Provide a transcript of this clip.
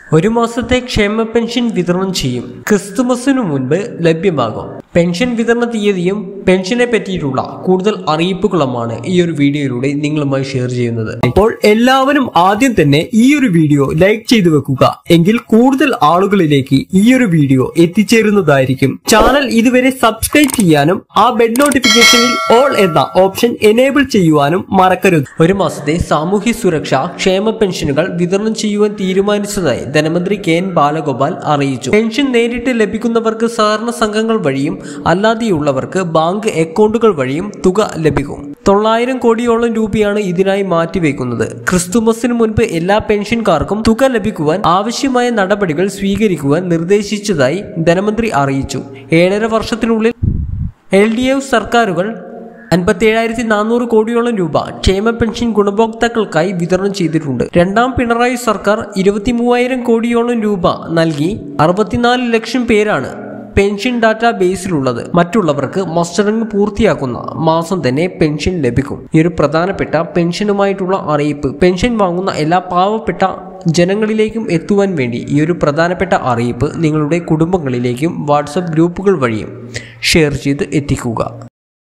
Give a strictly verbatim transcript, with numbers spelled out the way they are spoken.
ഒരു മാസത്തെ ക്ഷേമ പെൻഷൻ വിതരണം ചെയ്യും. ക്രിസ്തുമസിനു മുൻപ് ലഭ്യമാകും. പെൻഷൻ വിതരണ തീയതിയും പെൻഷനെ പറ്റിയിട്ടുള്ള കൂടുതൽ അറിയിപ്പുകളുമാണ് ഈ ഒരു വീഡിയോയിലൂടെ നിങ്ങളുമായി ഷെയർ ചെയ്യുന്നത്. അപ്പോൾ എല്ലാവരും ആദ്യം തന്നെ ഈ ഒരു വീഡിയോ ലൈക്ക് ചെയ്തു വെക്കുക. എങ്കിൽ കൂടുതൽ ആളുകളിലേക്ക് ഈ ഒരു വീഡിയോ എത്തിച്ചേരുന്നതായിരിക്കും. ചാനൽ ഇതുവരെ സബ്സ്ക്രൈബ് ചെയ്യാനും ആ ബെൽ നോട്ടിഫിക്കേഷനിൽ ഓൾ എന്ന ഓപ്ഷൻ എനേബിൾ ചെയ്യുവാനും മറക്കരുത്. ഒരു മാസത്തെ സാമൂഹ്യ സുരക്ഷ ക്ഷേമ പെൻഷനുകൾ വിതരണം ചെയ്യുവാൻ തീരുമാനിച്ചതായി ധനമന്ത്രി കെ എൻ ബാലഗോപാൽ അറിയിച്ചു. പെൻഷൻ നേരിട്ട് ലഭിക്കുന്നവർക്ക് സഹകരണ സംഘങ്ങൾ വഴിയും അല്ലാതെയുള്ളവർക്ക് ബാങ്ക് അക്കൗണ്ടുകൾ വഴിയും തുക ലഭിക്കും. തൊള്ളായിരം കോടിയോളം രൂപയാണ് ഇതിനായി മാറ്റിവെക്കുന്നത്. ക്രിസ്തുമസിന് മുൻപ് എല്ലാ പെൻഷൻകാർക്കും തുക ലഭിക്കുവാൻ ആവശ്യമായ നടപടികൾ സ്വീകരിക്കുവാൻ നിർദ്ദേശിച്ചതായി ധനമന്ത്രി അറിയിച്ചു. ഏഴര വർഷത്തിനുള്ളിൽ എൽ ഡി എഫ് സർക്കാരുകൾ അൻപത്തി ഏഴായിരത്തി നാനൂറ് കോടിയോളം രൂപ ക്ഷേമ പെൻഷൻ ഗുണഭോക്താക്കൾക്കായി വിതരണം ചെയ്തിട്ടുണ്ട്. രണ്ടാം പിണറായി സർക്കാർ ഇരുപത്തി മൂവായിരം കോടിയോളം രൂപ നൽകി അറുപത്തിനാല് ലക്ഷം പേരാണ് പെൻഷൻ ഡാറ്റാ ബേസിലുള്ളത്. മറ്റുള്ളവർക്ക് മസ്റ്ററിംഗ് പൂർത്തിയാക്കുന്ന മാസം തന്നെ പെൻഷൻ ലഭിക്കും. ഈ ഒരു പ്രധാനപ്പെട്ട പെൻഷനുമായിട്ടുള്ള അറിയിപ്പ് പെൻഷൻ വാങ്ങുന്ന എല്ലാ പാവപ്പെട്ട ജനങ്ങളിലേക്കും എത്തുവാൻ വേണ്ടി ഈ ഒരു പ്രധാനപ്പെട്ട അറിയിപ്പ് നിങ്ങളുടെ കുടുംബങ്ങളിലേക്കും വാട്സപ്പ് ഗ്രൂപ്പുകൾ വഴിയും ഷെയർ ചെയ്ത് എത്തിക്കുക.